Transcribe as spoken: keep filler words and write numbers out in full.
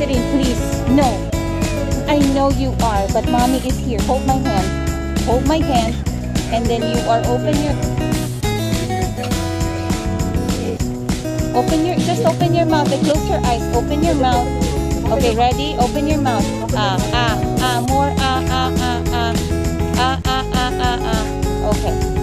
it in, please. No. I know you are, but mommy is here. Hold my hand. Hold my hand. And then you are open your... Open your... Just open your mouth and close your eyes. Open your mouth. Okay, ready? Open your mouth. Ah, ah, ah. More ah, ah, ah, ah. Ah, ah, ah, ah, ah. Okay.